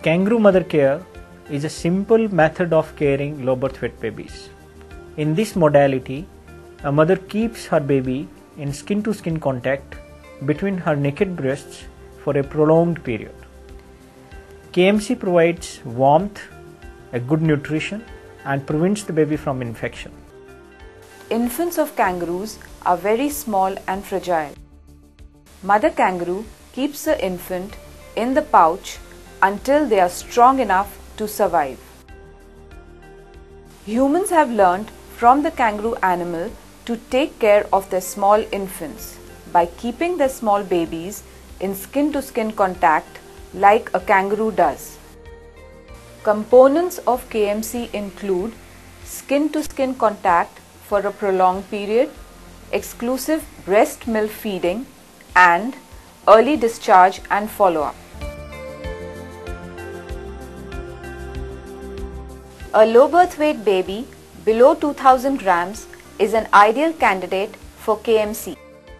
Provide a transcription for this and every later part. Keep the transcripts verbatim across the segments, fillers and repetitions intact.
Kangaroo mother care is a simple method of caring low birth weight babies. In this modality, a mother keeps her baby in skin-to-skin contact between her naked breasts for a prolonged period. K M C provides warmth, a good nutrition, and prevents the baby from infection. Infants of kangaroos are very small and fragile. Mother kangaroo keeps the infant in the pouch until they are strong enough to survive. Humans have learned from the kangaroo animal to take care of their small infants by keeping their small babies in skin-to-skin contact like a kangaroo does. Components of K M C include skin-to-skin contact for a prolonged period, exclusive breast milk feeding, and early discharge and follow-up. A low birth weight baby below two thousand grams is an ideal candidate for K M C.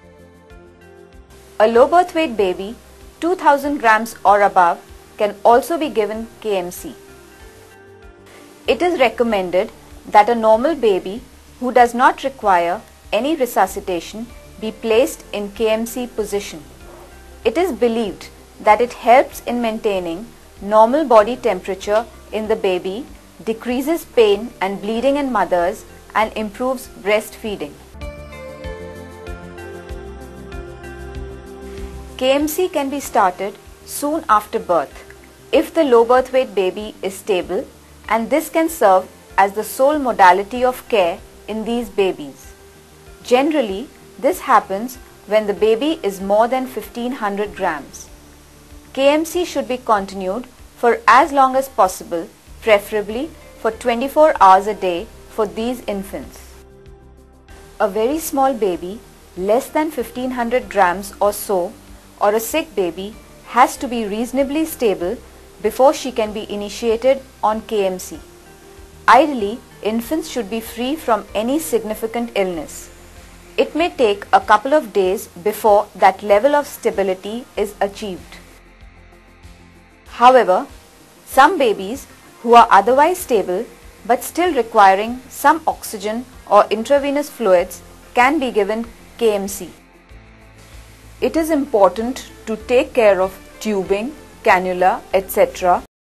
A low birth weight baby two thousand grams or above can also be given K M C. It is recommended that a normal baby who does not require any resuscitation be placed in K M C position. It is believed that it helps in maintaining normal body temperature in the baby, decreases pain and bleeding in mothers, and improves breastfeeding. K M C can be started soon after birth if the low birth weight baby is stable, and this can serve as the sole modality of care in these babies. Generally, this happens when the baby is more than fifteen hundred grams. K M C should be continued for as long as possible, preferably for twenty-four hours a day for these infants. A very small baby, less than fifteen hundred grams or so, or a sick baby has to be reasonably stable before she can be initiated on K M C. Ideally, infants should be free from any significant illness. It may take a couple of days before that level of stability is achieved. However, some babies who are otherwise stable but still requiring some oxygen or intravenous fluids can be given K M C. It is important to take care of tubing, cannula, et cetera